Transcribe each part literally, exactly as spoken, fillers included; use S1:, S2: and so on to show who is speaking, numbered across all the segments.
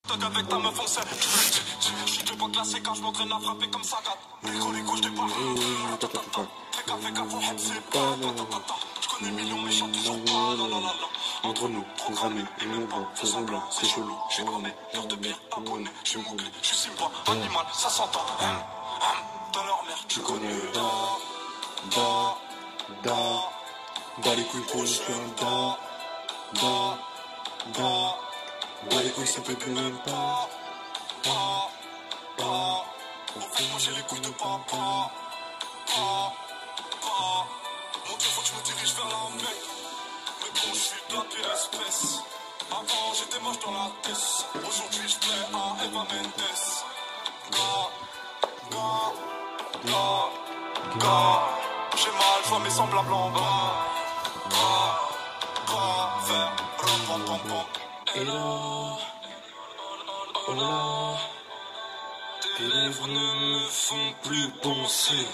S1: Avec ta meuf on sait. Je suis pas classé quand je m'entraîne à frapper comme ça gâte. Les gros les gauches des pas. Fais gaffe, fais gaffe, on head c'est pas. Je connais millions mais chante toujours pas. La la la la. Entre nous, programmé, et mon blanc, faisant blanc, c'est chelou. Je connais, l'heure de pire, abonné. Je suis bouclé, je suis simple, animal, ça s'entend. Dans leur merde, tu connais. Da, da, da. Bas les couilles pour le plein. Da, da, da. Bah les couilles ça peut plus même pas. Pas, pas. On fait manger les couilles de papa. Pas, pas. Mon dieu faut que je me dirige vers la mec. Mais bon je suis de la pire espèce. Avant j'étais moche dans la tête. Aujourd'hui je plais à Eva Mendes. Gars, gars, gars, gars. J'ai mal, je vois mes semblables en bas. Gars, gars, faire rom pom pom pom. Et là, oh là, tes lèvres ne me font plus penser.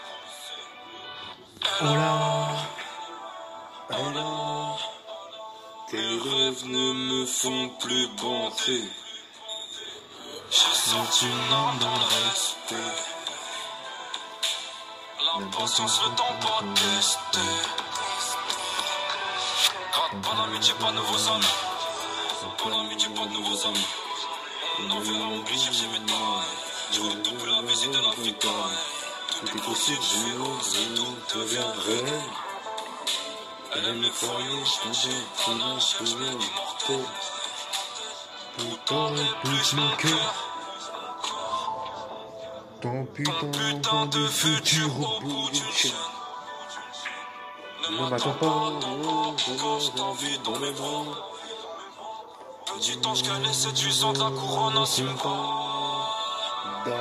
S1: Oh là, oh là, tes rêves ne me font plus penser. J'ai senti une âme dans le respect. L'impatience, le temps pas testé. Gratte pas l'amitié, pas nouveaux amis. Pas l'amitié, pas de nouveaux amis. On en veut à mon plaisir, j'ai mes tailles. Je veux double la visite de la victoire. Tout est possible, j'ai osé, tout deviendrait. Elle aime les foyers, changer, ton âge, que je immortel. Pourtant, elle pousse mon cœur.
S2: Ton putain,
S1: putain de futur au bout d'une chaîne. Ne m'attends pas, encore j'ai envie dans mes bras. Petit ange qu'elle est séduisante, la couronne en cime pas.
S2: Da,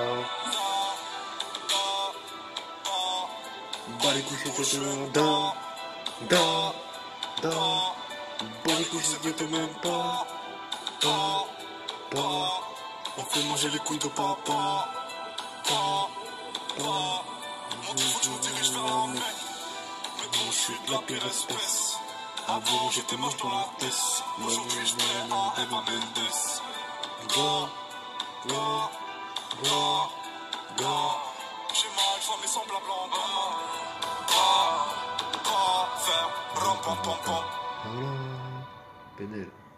S2: bas les couilles c'est tellement da, da, da, bas les couilles c'est même pas.
S1: Pa, pa, on fait manger les couilles de papa. Pa, pa, mon dieu faut que je me dirige vers la mec. Mais bon je suis de la pire espèce. Avant j'étais moche dans la tête. Aujourd'hui je m'aime à Eva Mendes. Gars, gars, gars, gars. J'ai mal, je vois mes semblables en bas. Pas, pas, faire rom pom pom pom.
S2: Voilà, P N L.